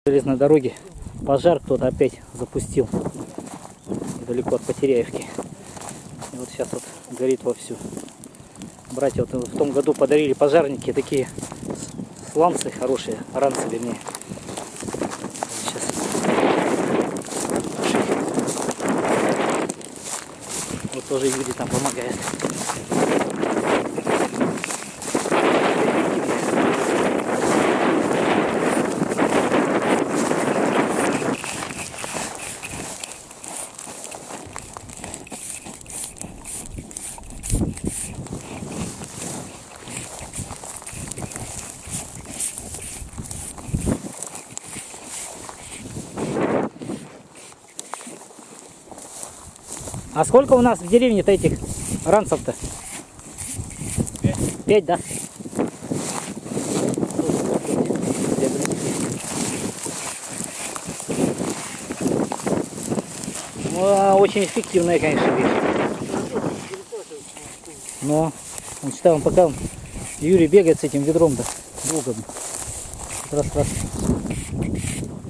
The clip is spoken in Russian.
Железной дороге пожар кто-то опять запустил недалеко от Потеряевки. И вот сейчас вот горит вовсю. Братья вот в том году подарили пожарники такие сланцы хорошие, ранцы вернее. Сейчас. Вот тоже Юрий там помогает. А сколько у нас в деревне-то этих ранцев-то? 5, да? Ну, очень эффективная, конечно, вещь. Но, вот пока Юрий бегает с этим ведром-то, долго. Раз.